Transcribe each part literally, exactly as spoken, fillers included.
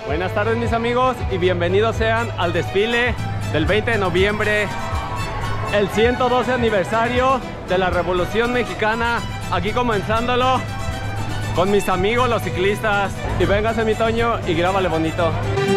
Buenas tardes mis amigos y bienvenidos sean al desfile del veinte de noviembre, el ciento doce aniversario de la Revolución Mexicana, aquí comenzándolo con mis amigos los ciclistas. Y véngase mi Toño y grábale bonito.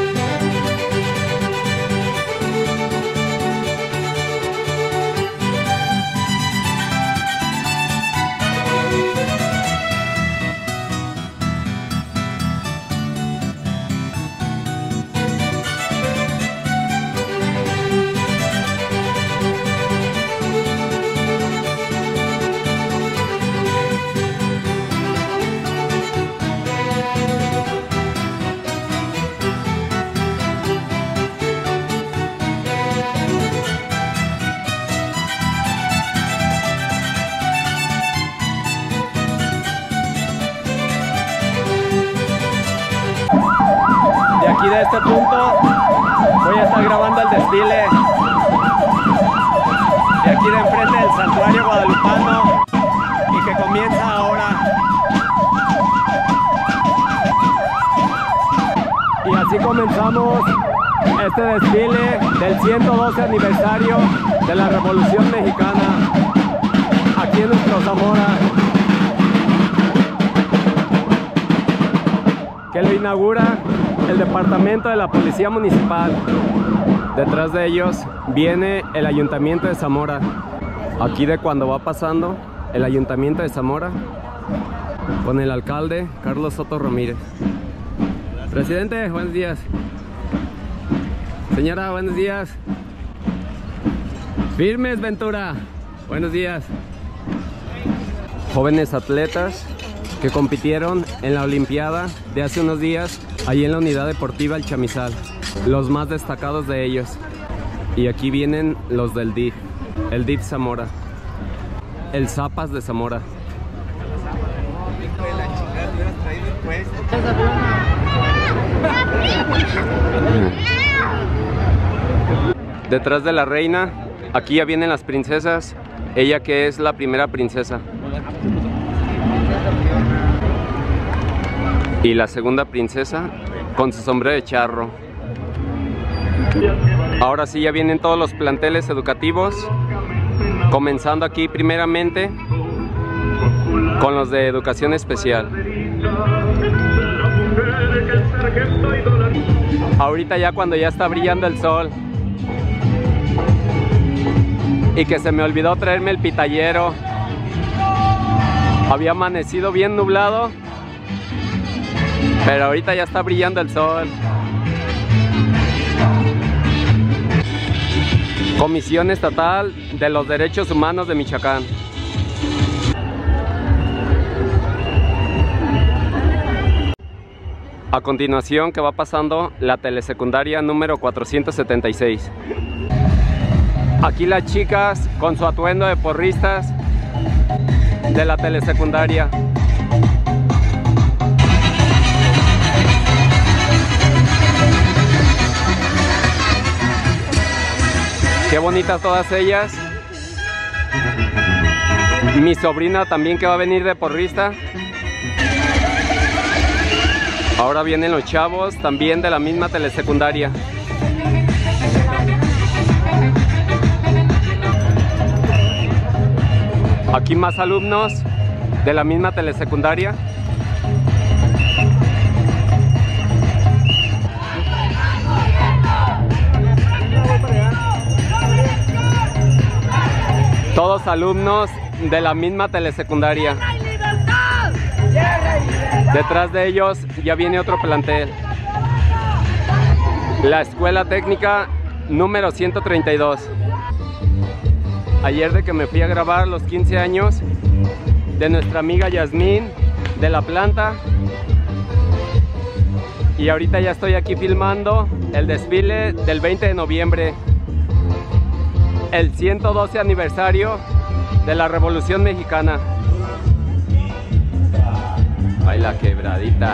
Aquí de este punto voy a estar grabando el desfile de aquí de enfrente del santuario guadalupano y que comienza ahora. Y así comenzamos este desfile del ciento doce aniversario de la Revolución Mexicana aquí en nuestro Zamora, que lo inaugura el departamento de la Policía Municipal. Detrás de ellos viene el Ayuntamiento de Zamora. Aquí de cuando va pasando el Ayuntamiento de Zamora con el alcalde Carlos Soto Ramírez. Presidente, buenos días. Señora, buenos días. Firmes, Ventura. Buenos días. Jóvenes atletas que compitieron en la Olimpiada de hace unos días allí en la Unidad Deportiva El Chamizal, los más destacados de ellos. Y aquí vienen los del D I F, el D I F Zamora, el Zapas de Zamora. Detrás de la reina, aquí ya vienen las princesas, ella que es la primera princesa. Y la segunda princesa con su sombrero de charro. Ahora sí ya vienen todos los planteles educativos, comenzando aquí primeramente con los de educación especial. Ahorita ya cuando ya está brillando el sol y que se me olvidó traerme el pitayero, había amanecido bien nublado, pero ahorita ya está brillando el sol. Comisión Estatal de los Derechos Humanos de Michoacán. A continuación que va pasando la telesecundaria número cuatrocientos setenta y seis. Aquí las chicas con su atuendo de porristas de la telesecundaria. Qué bonitas todas ellas. Mi sobrina también que va a venir de porrista. Ahora vienen los chavos también de la misma telesecundaria. Aquí más alumnos de la misma telesecundaria. Todos alumnos de la misma telesecundaria. Detrás de ellos ya viene otro plantel. La Escuela Técnica número ciento treinta y dos. Ayer de que me fui a grabar los quince años de nuestra amiga Yasmín de la planta. Y ahorita ya estoy aquí filmando el desfile del veinte de noviembre. El ciento doce aniversario de la Revolución Mexicana. Ay, la quebradita.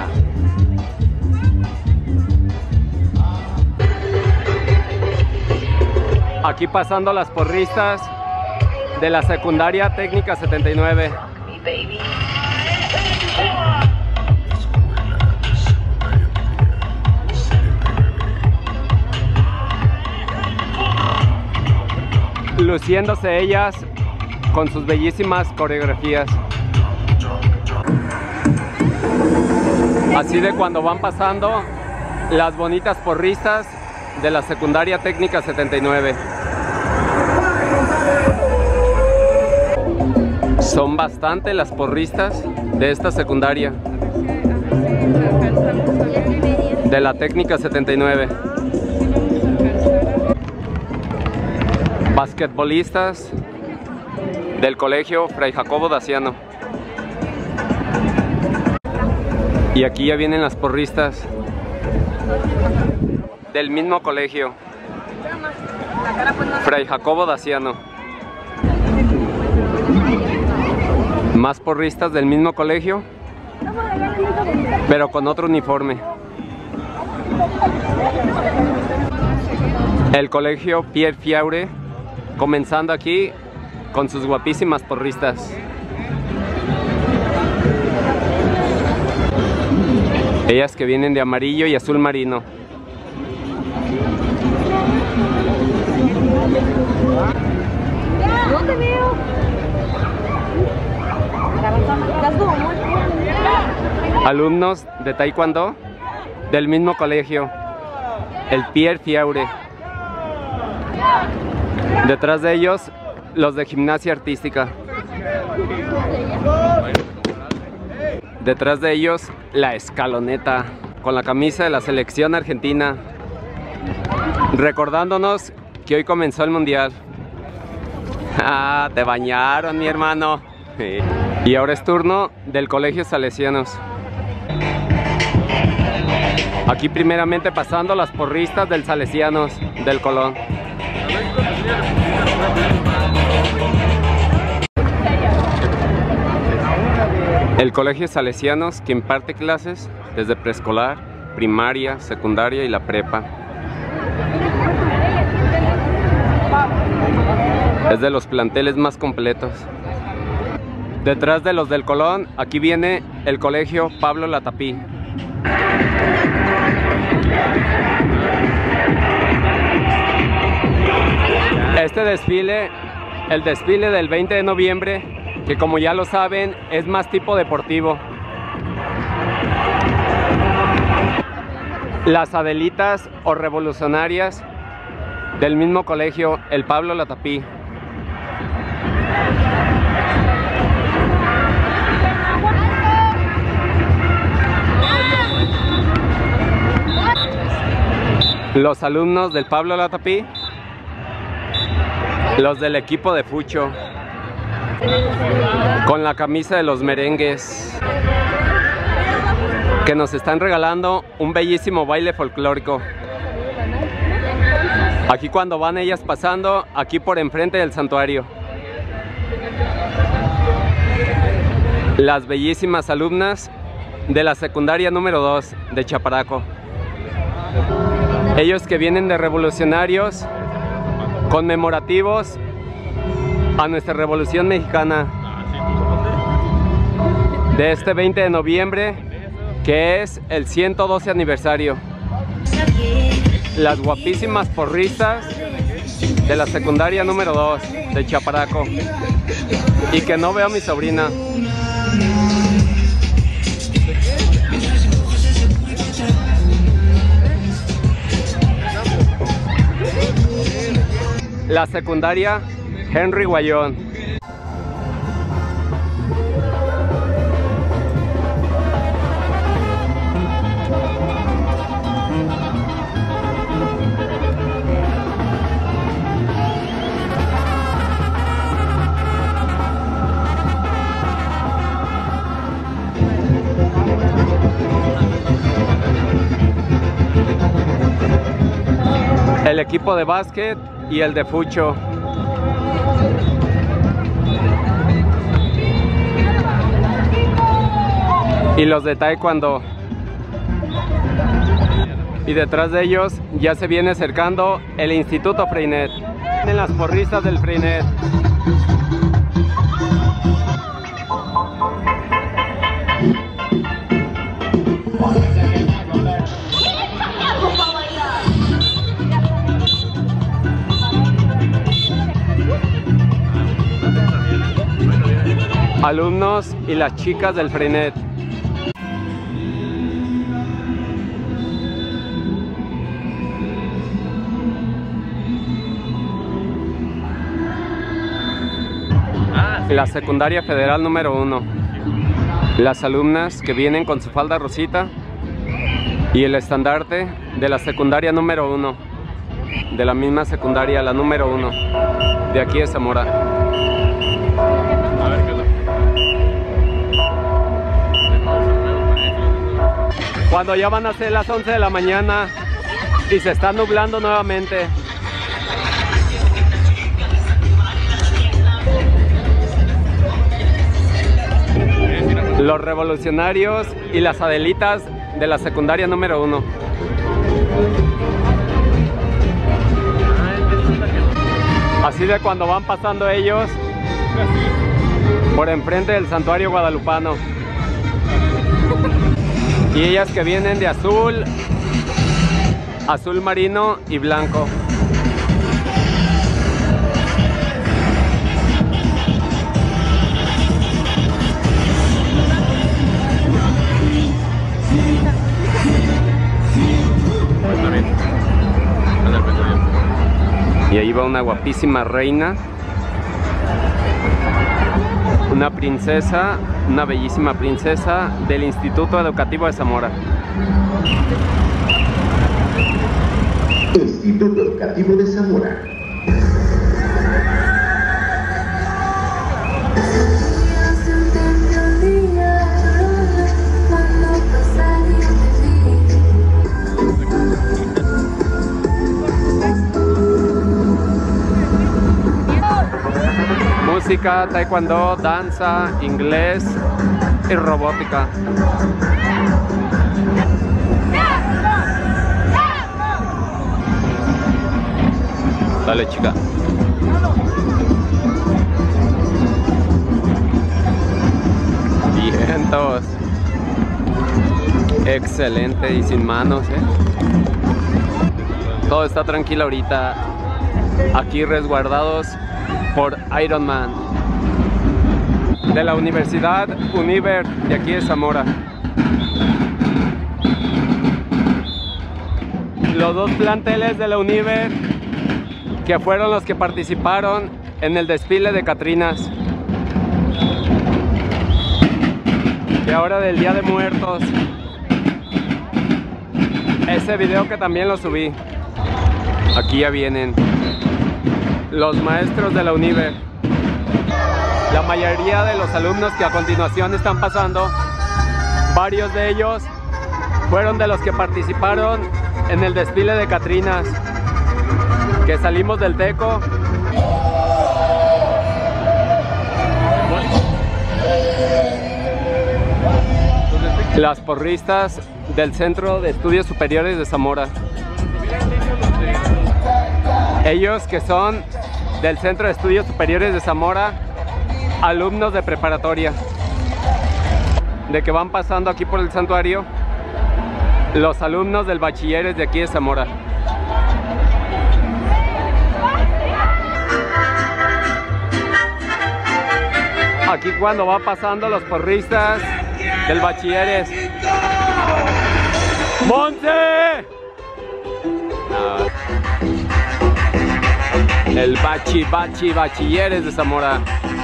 Aquí pasando las porristas de la secundaria técnica setenta y nueve. luciéndose ellas con sus bellísimas coreografías. Así de cuando van pasando las bonitas porristas de la secundaria técnica setenta y nueve. Son bastante las porristas de esta secundaria de la técnica setenta y nueve. Basquetbolistas del colegio Fray Jacobo Daciano. Y aquí ya vienen las porristas del mismo colegio Fray Jacobo Daciano. Más porristas del mismo colegio, pero con otro uniforme. El colegio Pierre Fiaure, comenzando aquí con sus guapísimas porristas. Ellas que vienen de amarillo y azul marino. No te veo. Alumnos de taekwondo del mismo colegio, el Pierre Fiaure. Detrás de ellos, los de gimnasia artística. Detrás de ellos, la escaloneta, con la camisa de la selección argentina, recordándonos que hoy comenzó el mundial. Ah, te bañaron, mi hermano. Sí. Y ahora es turno del colegio Salesianos. Aquí primeramente pasando las porristas del Salesianos del Colón. El colegio Salesianos, que imparte clases desde preescolar, primaria, secundaria y la prepa. Es de los planteles más completos. Detrás de los del Colón, aquí viene el colegio Pablo Latapí. Este desfile, el desfile del veinte de noviembre, que como ya lo saben, es más tipo deportivo. Las Adelitas o revolucionarias del mismo colegio, el Pablo Latapí. Los alumnos del Pablo Latapí, los del equipo de Fucho, con la camisa de los merengues, que nos están regalando un bellísimo baile folclórico. Aquí cuando van ellas pasando, aquí por enfrente del santuario. Las bellísimas alumnas de la secundaria número dos de Chaparaco. Ellos que vienen de revolucionarios conmemorativos a nuestra Revolución Mexicana de este veinte de noviembre, que es el ciento doce aniversario. Las guapísimas porristas de la secundaria número dos de Chaparaco. Y que no veo a mi sobrina. La secundaria Henry Guayón. El equipo de básquet y el de Fucho. Y los de taekwondo. Y detrás de ellos ya se viene acercando el Instituto Freinet. En las porristas del Freinet. alumnos y las chicas del Freinet. La secundaria federal número uno. Las alumnas que vienen con su falda rosita y el estandarte de la secundaria número uno, de la misma secundaria, la número uno, de aquí de Zamora. A ver, ¿qué onda? Cuando ya van a ser las once de la mañana y se está nublando nuevamente. Los revolucionarios y las Adelitas de la secundaria número uno. Así de cuando van pasando ellos por enfrente del santuario guadalupano. Y ellas que vienen de azul, azul marino y blanco. Y ahí va una guapísima reina, una princesa, una bellísima princesa del Instituto Educativo de Zamora. Instituto Educativo de Zamora. Música, taekwondo, danza, inglés y robótica. Dale, chica. Vientos. Excelente y sin manos, ¿eh? Todo está tranquilo ahorita. Aquí resguardados por Iron Man de la Universidad Univer de aquí de Zamora. Los dos planteles de la Univer que fueron los que participaron en el desfile de Catrinas y ahora del Día de Muertos. Ese video que también lo subí. Aquí ya vienen los maestros de la Univer. La mayoría de los alumnos que a continuación están pasando, varios de ellos fueron de los que participaron en el desfile de Catrinas, que salimos del Teco. Las porristas del Centro de Estudios Superiores de Zamora. Ellos que son del Centro de Estudios Superiores de Zamora, alumnos de preparatoria, de que van pasando aquí por el santuario, los alumnos del bachilleres de aquí de Zamora. Aquí cuando va pasando los porristas del bachilleres. ¡Monse! No. El bachi, bachi, bachilleres de Zamora.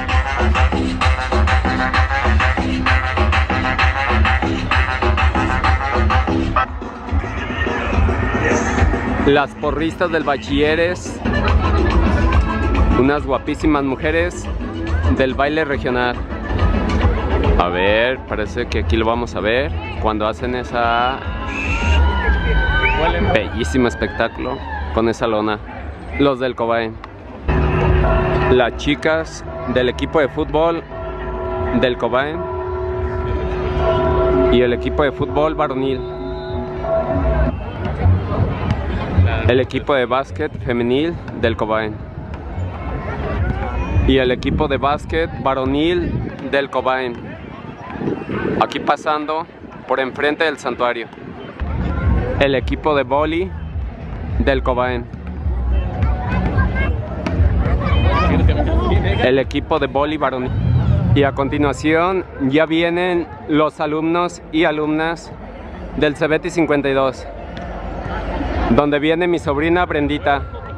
Las porristas del bachilleres, unas guapísimas mujeres del baile regional. A ver, parece que aquí lo vamos a ver cuando hacen esa bellísimo espectáculo con esa lona. Los del Cobain. Las chicas del equipo de fútbol del Cobain y el equipo de fútbol varonil. El equipo de básquet femenil del Cobain y el equipo de básquet varonil del Cobain. Aquí pasando por enfrente del santuario. El equipo de vóley del Cobain. El equipo de vóley varonil. Y a continuación ya vienen los alumnos y alumnas del Cebeti cincuenta y dos, donde viene mi sobrina Brendita.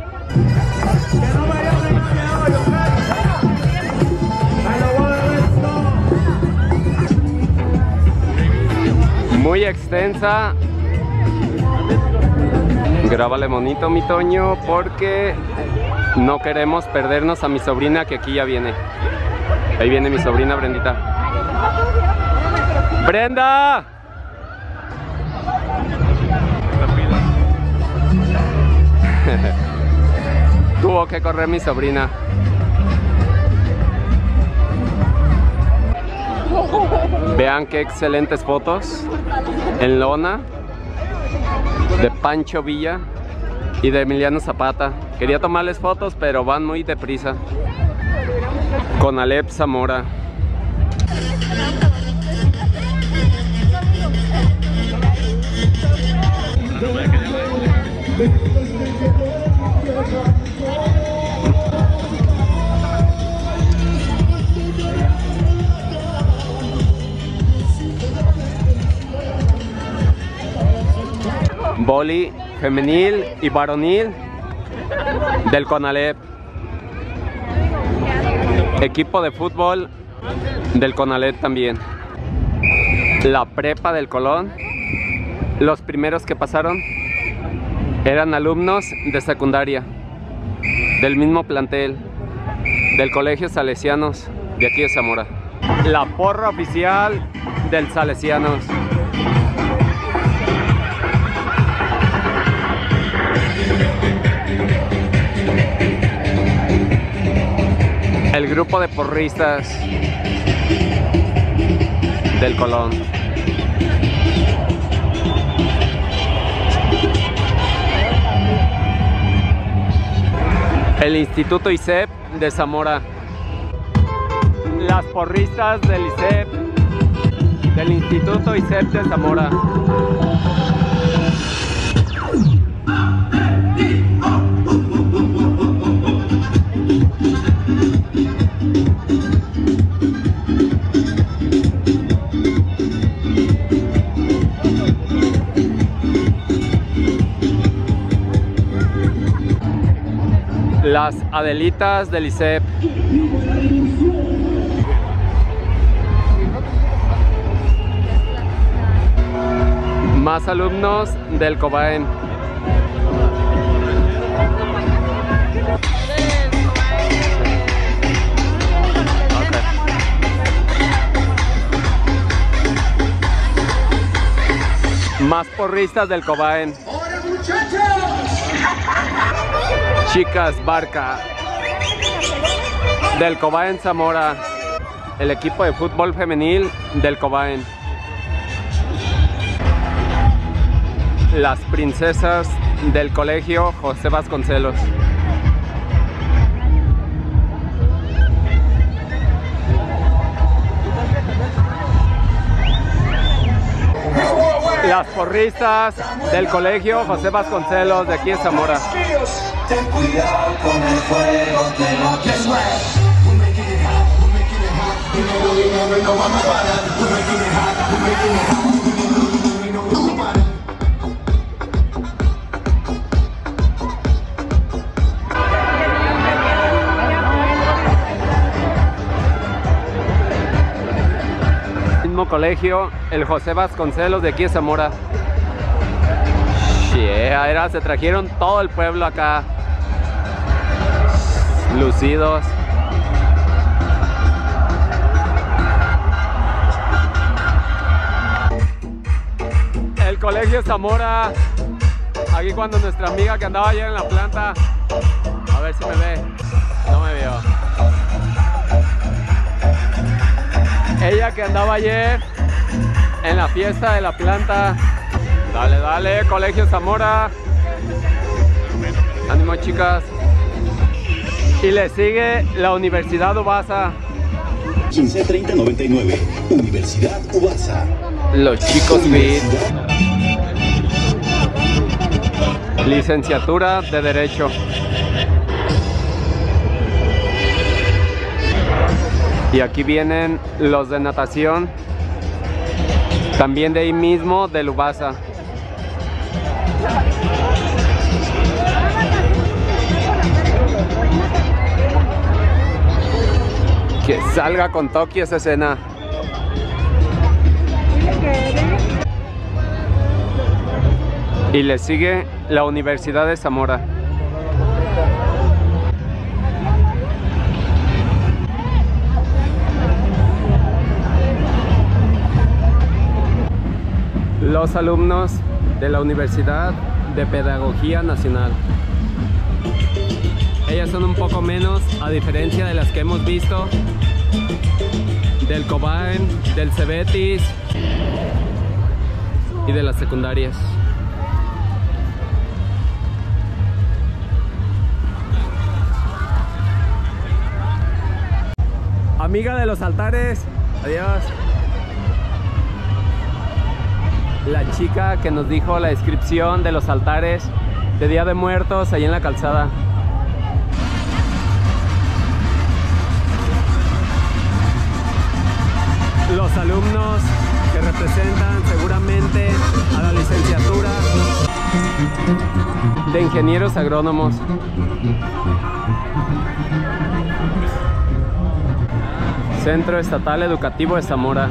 Muy extensa. Grábale bonito, mi Toño, porque no queremos perdernos a mi sobrina, que aquí ya viene. Ahí viene mi sobrina Brendita. ¡Brenda! Tuvo que correr mi sobrina. Vean qué excelentes fotos en lona de Pancho Villa y de Emiliano Zapata. Quería tomarles fotos, pero van muy deprisa. Conalep Zamora. Voli femenil y varonil del Conalep. Equipo de fútbol del Conalep también. La prepa del Colón. Los primeros que pasaron eran alumnos de secundaria, del mismo plantel, del Colegio Salesianos de aquí de Zamora. La porra oficial del Salesianos. El grupo de porristas del Colón. El Instituto I C E P de Zamora. Las porristas del I C E P, del Instituto I C E P de Zamora. Las Adelitas del I C E P. Más alumnos del Cobaen. Okay. Más porristas del Cobaen. Chicas Barca del Cobaen Zamora. El equipo de fútbol femenil del Cobaen. Las princesas del Colegio José Vasconcelos. Las porristas del Colegio José Vasconcelos de aquí de Zamora. Ten cuidado con el fuego, te lo quiero. Mismo colegio, el José Vasconcelos de aquí de Zamora. Yeah, era, se trajeron todo el pueblo acá. Lucidos. El Colegio Zamora. Aquí cuando nuestra amiga que andaba ayer en la planta. A ver si me ve. No me vio. Ella que andaba ayer en la fiesta de la planta. Dale, dale, Colegio Zamora. Ánimo, chicas. Y le sigue la Universidad Ubasa. quince treinta noventa y nueve. Universidad Ubasa. Los chicos fit. Licenciatura de Derecho. Y aquí vienen los de natación, también de ahí mismo, del UBASA. Que salga con Tokio esa escena. Y le sigue la Universidad de Zamora. Los alumnos de la Universidad de Pedagogía Nacional. Ellas son un poco menos, a diferencia de las que hemos visto, del Cobain, del Cebetis y de las secundarias. Amiga de los altares, adiós. La chica que nos dijo la descripción de los altares de Día de Muertos ahí en la calzada. Los alumnos que representan seguramente a la licenciatura de ingenieros agrónomos. Centro Estatal Educativo de Zamora.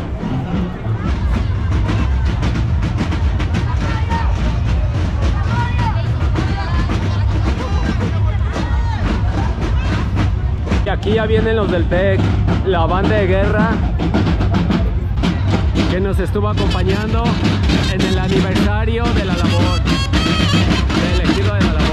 Y aquí ya vienen los del TEC, la banda de guerra que nos estuvo acompañando en el aniversario de la labor, del ejido de la labor.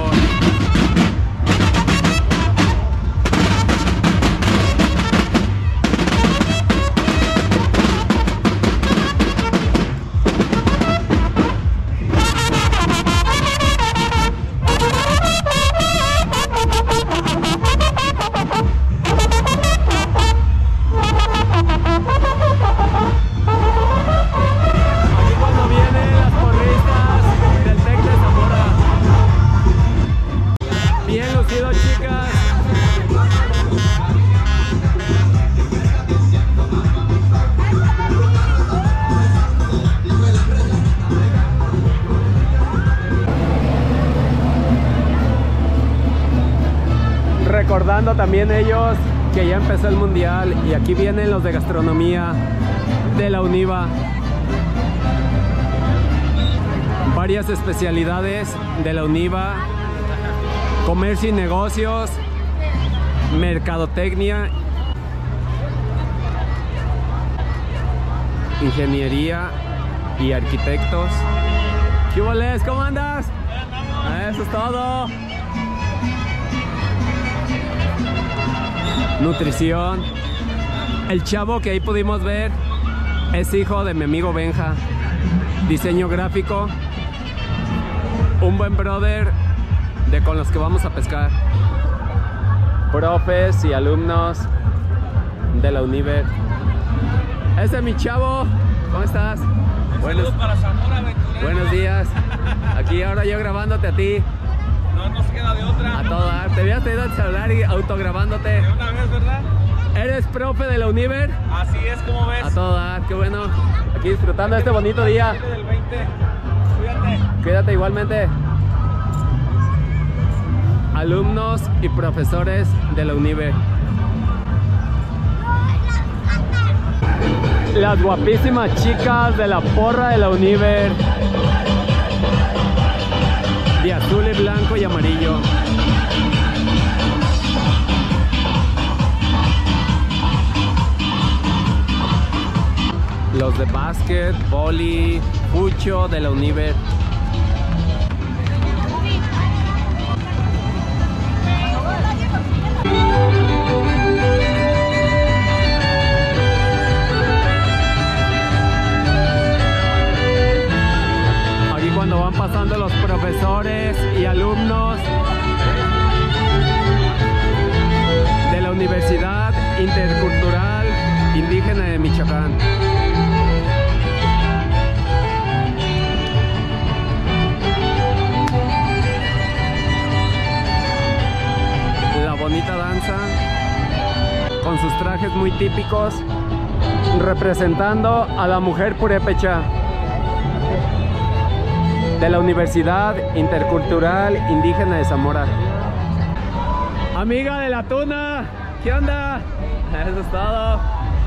Recordando también ellos que ya empezó el mundial. Y aquí vienen los de gastronomía de la UNIVA. Varias especialidades de la UNIVA: comercio y negocios, mercadotecnia, ingeniería y arquitectos. ¿Qué hubo, ¿cómo andas? Eso es todo. Nutrición. El chavo que ahí pudimos ver es hijo de mi amigo Benja. Diseño gráfico. Un buen brother de con los que vamos a pescar. Profes y alumnos de la Univer. Ese es mi chavo. ¿Cómo estás? Buenos, para Zamora, buenos días. Aquí ahora yo grabándote a ti. No nos queda de otra. A todo dar. Te habías traído el celular y autograbándote. De una vez, ¿verdad? ¿Eres profe de la Univer? Así es, como ves. A todo dar, qué bueno. Aquí disfrutando de este bonito día. Del veinte. Cuídate. Cuídate igualmente. Alumnos y profesores de la Univer. Las guapísimas chicas de la porra de la Univer. De azul y blanco y amarillo. Los de básquet, vóley, fucho de la Univer. Aquí cuando van pasando los profesores y alumnos de la Universidad Intercultural Indígena de Michoacán. La bonita danza con sus sus trajes muy típicos, representando a la mujer purépecha de la Universidad Intercultural Indígena de Zamora. Amiga de la tuna, ¿qué onda? Eso es todo.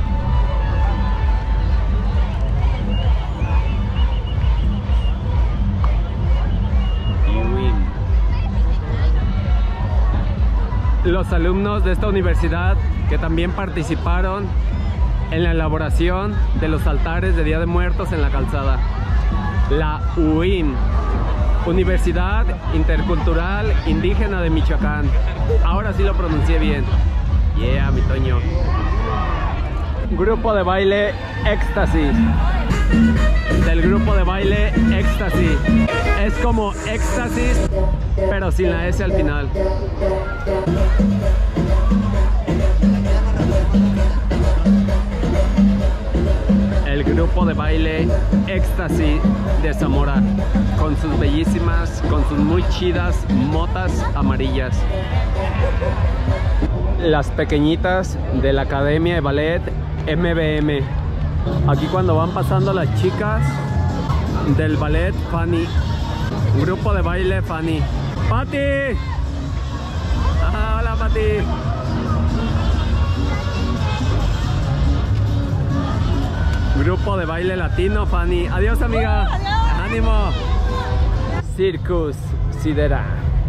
Los alumnos de esta universidad que también participaron en la elaboración de los altares de Día de Muertos en la calzada. La U I M, Universidad Intercultural Indígena de Michoacán. Ahora sí lo pronuncié bien. Yeah, mi Toño. Grupo de baile Éxtasis. Del grupo de baile Éxtasis. Es como éxtasis, pero sin la S al final. El grupo de baile Éxtasis de Zamora, con sus bellísimas, con sus muy chidas motas amarillas. Las pequeñitas de la Academia de Ballet M B M. Aquí cuando van pasando las chicas del ballet Fanny. Grupo de baile Fanny. ¡Pati! Ah, hola, Pati. Grupo de baile latino Fanny. Adiós, amiga. Ánimo. Circus Sidera.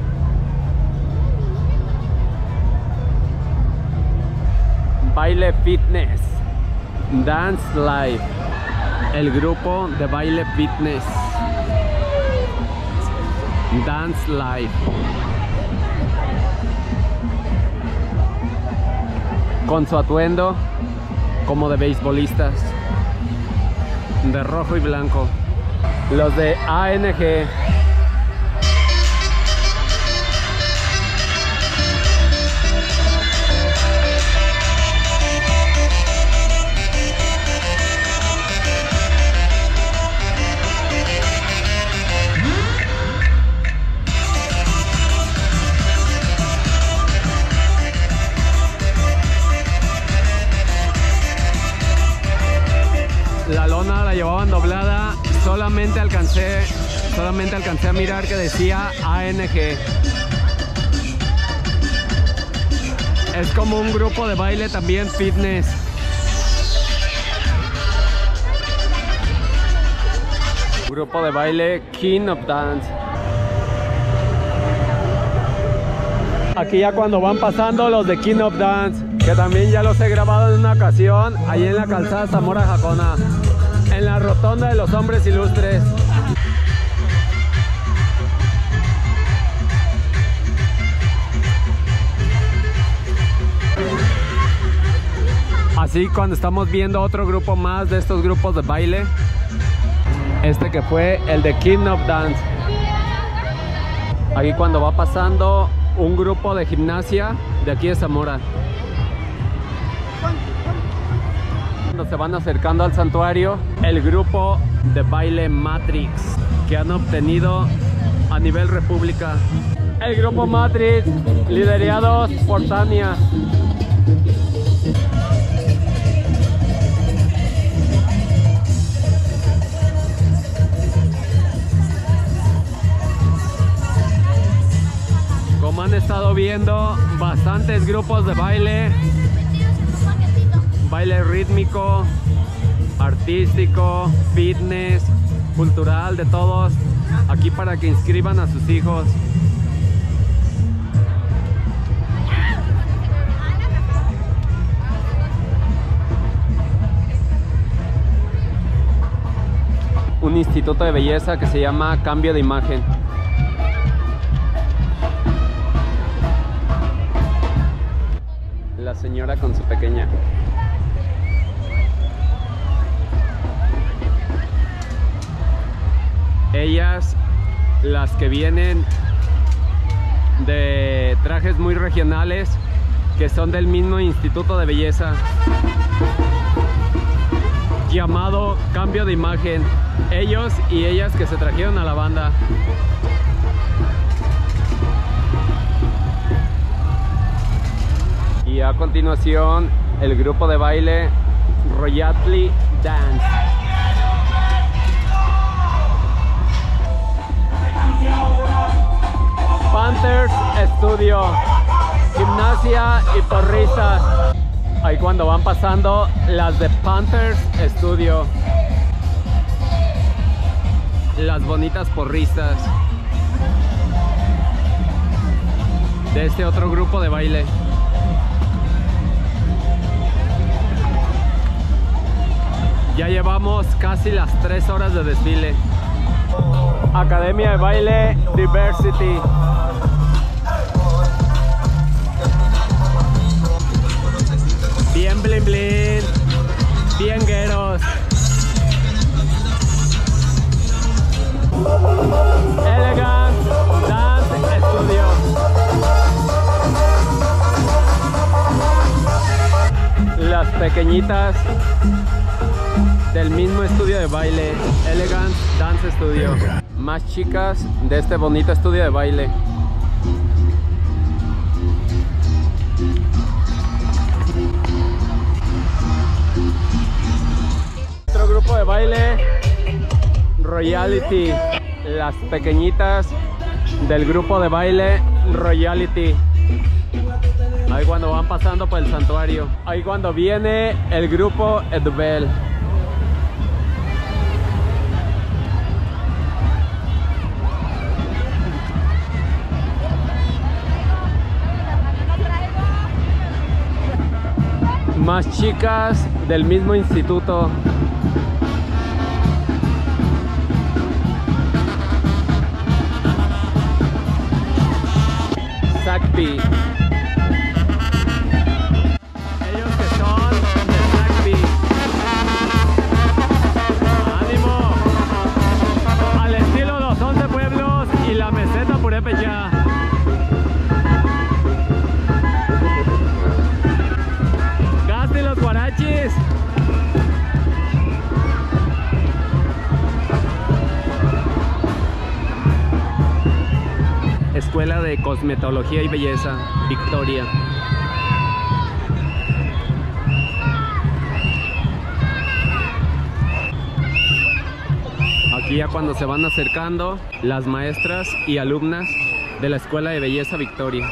Baile Fitness. Dance Live. El grupo de baile fitness. Dance Live. Con su atuendo como de beisbolistas, de rojo y blanco. Los de A N G. La lona la llevaban doblada, solamente alcancé, solamente alcancé a mirar que decía A N G. Es como un grupo de baile también fitness. Grupo de baile King of Dance. Aquí ya cuando van pasando los de King of Dance, que también ya los he grabado en una ocasión, ahí en la calzada Zamora Jacona, en la rotonda de los hombres ilustres. Así cuando estamos viendo otro grupo más de estos grupos de baile, este que fue el de King of Dance. Aquí cuando va pasando un grupo de gimnasia de aquí de Zamora. Cuando se van acercando al santuario, el grupo de baile Matrix, que han obtenido a nivel república. El grupo Matrix, liderados por Tania. Como han estado viendo, bastantes grupos de baile, baile rítmico, artístico, fitness, cultural, de todos, aquí para que inscriban a sus hijos. Un instituto de belleza que se llama Cambio de Imagen. La señora con su pequeña. Ellas, las que vienen de trajes muy regionales, que son del mismo instituto de belleza llamado Cambio de Imagen. Ellos y ellas que se trajeron a la banda. Y a continuación el grupo de baile Royalty Dance. Panthers Studio, gimnasia y porristas. Ahí cuando van pasando las de Panthers Studio, las bonitas porristas de este otro grupo de baile. Ya llevamos casi las tres horas de desfile. Academia de Baile Diversity. Bien blin blin, bien gueros. Elegant Dance Studio. Las pequeñitas del mismo estudio de baile, Elegant Dance Studio. Más chicas de este bonito estudio de baile. Otro grupo de baile, Royalty. Las pequeñitas del grupo de baile Royalty. Ahí cuando van pasando por el santuario. Ahí cuando viene el grupo Edubel. Más chicas del mismo instituto. Zagby. Ellos que son de Zagby. ¡Ánimo! Al estilo Los Once Pueblos y la Meseta Purépecha. ¡Gasti los guarachis! Escuela de Cosmetología y Belleza, Victoria. Aquí ya cuando se van acercando las maestras y alumnas de la Escuela de Belleza Victoria.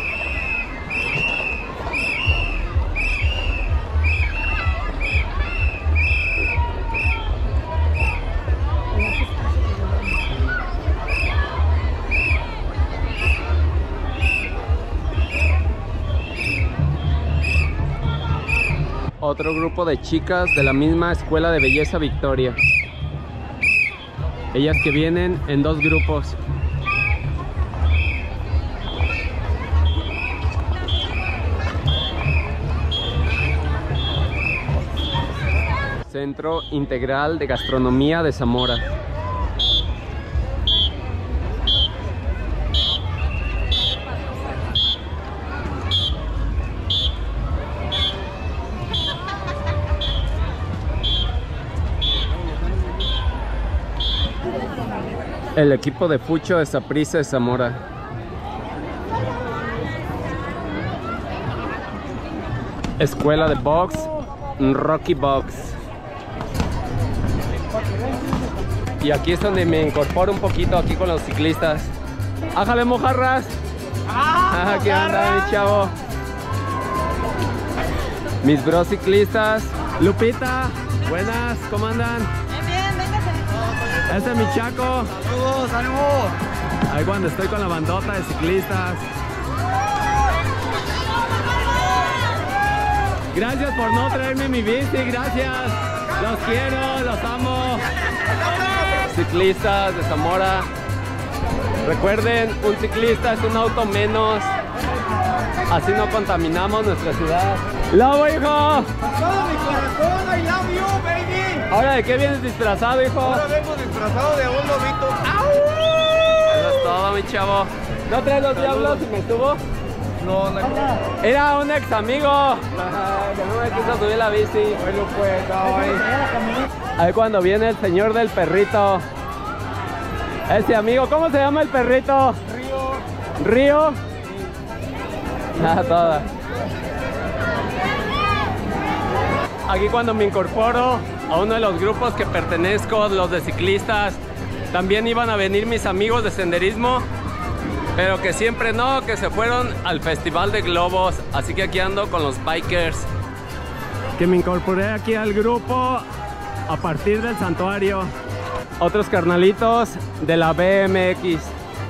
Otro grupo de chicas de la misma Escuela de Belleza Victoria. Ellas que vienen en dos grupos. Centro Integral de Gastronomía de Zamora. El equipo de fucho de Saprissa de Zamora. Escuela de box, Rocky Box. Y aquí es donde me incorporo un poquito aquí con los ciclistas. ¡Ájale, mojarras! ¡Ah, qué onda, mi chavo! Mis bros ciclistas. Lupita, buenas, ¿cómo andan? Este es mi Chaco. Saludos, ánimo. Ahí cuando estoy con la bandota de ciclistas. Gracias por no traerme mi bici, gracias. Los quiero, los amo. Ciclistas de Zamora. Recuerden, un ciclista es un auto menos. Así no contaminamos nuestra ciudad. ¡Lobo, hijo! Todo mi corazón, I love you, baby. ¿Ahora de qué vienes disfrazado, hijo? Ahora vengo disfrazado de un lobito. Eso es todo, mi chavo. ¿No traes los diablos y me subo? No, no. Era un ex amigo que no me quiso subir la bici. Bueno, pues, ay. Ahí cuando viene el señor del perrito. Ese amigo, ¿cómo se llama el perrito? Río. ¿Río? Nada, toda. aquí cuando me incorporo a uno de los grupos que pertenezco, los de ciclistas. También iban a venir mis amigos de senderismo, pero que siempre no, que se fueron al Festival de Globos. Así que aquí ando con los bikers. Que me incorporé aquí al grupo a partir del santuario. Otros carnalitos de la B M X.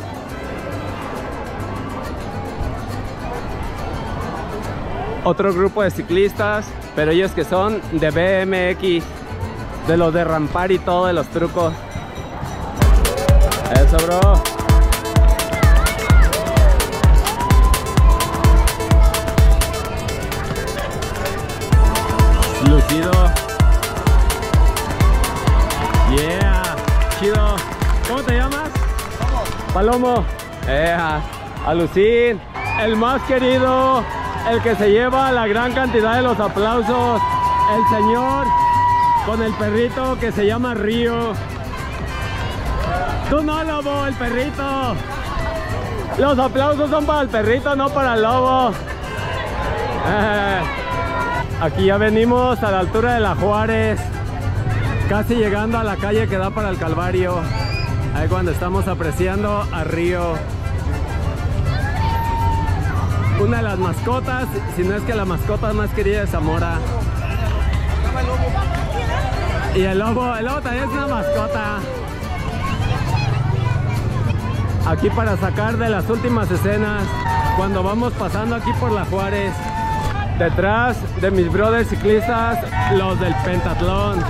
Otro grupo de ciclistas, pero ellos que son de B M X, de los de rampar y todo, de los trucos. Eso, bro. Lucido. Yeah. Chido. ¿Cómo te llamas? Palomo. Ea. Alucín. El más querido. El que se lleva la gran cantidad de los aplausos. El señor con el perrito que se llama Río. Tú no, Lobo, el perrito. Los aplausos son para el perrito, no para el lobo. Eh. Aquí ya venimos a la altura de la Juárez, casi llegando a la calle que da para el Calvario. Ahí cuando estamos apreciando a Río. Una de las mascotas, si no es que la mascota más querida de Zamora. Y el lobo, el lobo también es una mascota. Aquí para sacar de las últimas escenas, cuando vamos pasando aquí por la Juárez. Detrás de mis brothers ciclistas, los del pentatlón.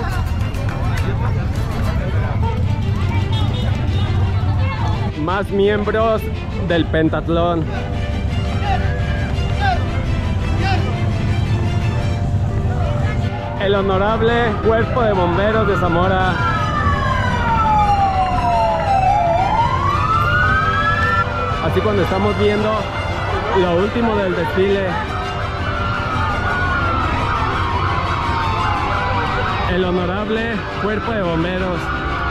Más miembros del pentatlón. El honorable Cuerpo de Bomberos de Zamora. Así cuando estamos viendo lo último del desfile. El honorable Cuerpo de Bomberos.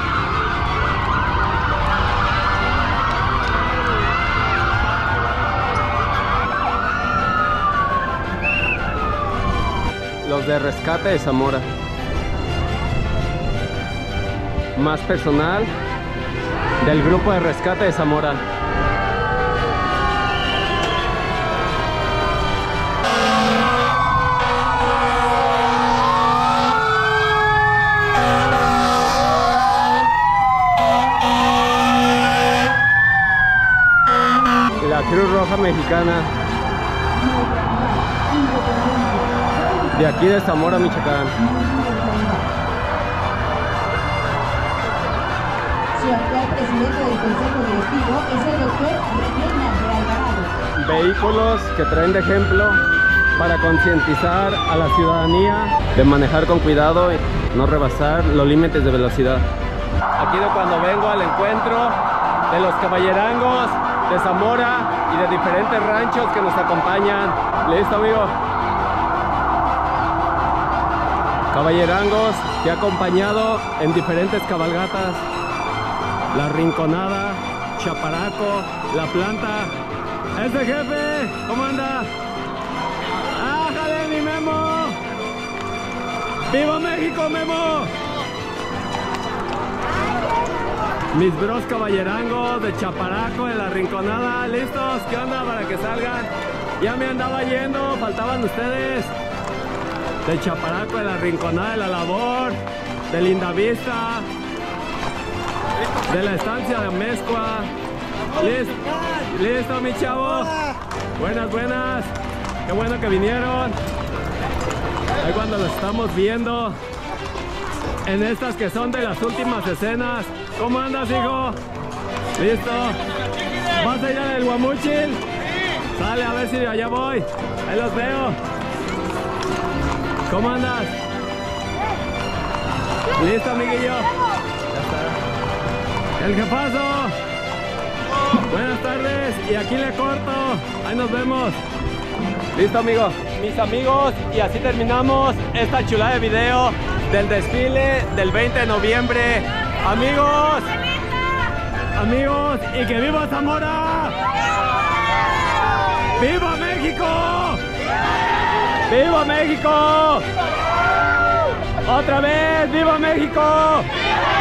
Los de rescate de Zamora. Más personal del grupo de rescate de Zamora. La Cruz Roja Mexicana de aquí de Zamora, Michoacán. Su actual presidente del Consejo Directivo es el doctor Reina de Alvarado. Vehículos que traen de ejemplo para concientizar a la ciudadanía de manejar con cuidado y no rebasar los límites de velocidad. Aquí de cuando vengo al encuentro de los caballerangos de Zamora y de diferentes ranchos que nos acompañan. ¿Listo, amigo? Caballerangos que ha acompañado en diferentes cabalgatas. La Rinconada, Chaparaco, La Planta. ¡Este jefe! ¿Cómo anda? ¡Ájale, mi Memo! ¡Viva México, Memo! Mis bros caballerangos de Chaparaco, de La Rinconada. ¿Listos? ¿Qué onda para que salgan? Ya me andaba yendo, faltaban ustedes. De Chaparaco, de La Rinconada, de La Labor, de Lindavista, de la estancia de Mezcua. ¿Listo? ¿Listo, mi chavo? Buenas, buenas. Qué bueno que vinieron. Ahí cuando los estamos viendo en estas que son de las últimas escenas. ¿Cómo andas, hijo? ¿Listo? ¿Vas a ir al Guamuchil? Sale, a ver si allá voy. Ahí los veo. ¿Cómo andas? ¿Listo, amiguillo? Ya está. El jefazo. Buenas tardes. Y aquí le corto. Ahí nos vemos. ¿Listo, amigo? Mis amigos, y así terminamos esta chulada de video del desfile del veinte de noviembre. Amigos, amigos, y que viva Zamora. ¡Viva México! ¡Viva México! Otra vez, ¡viva México!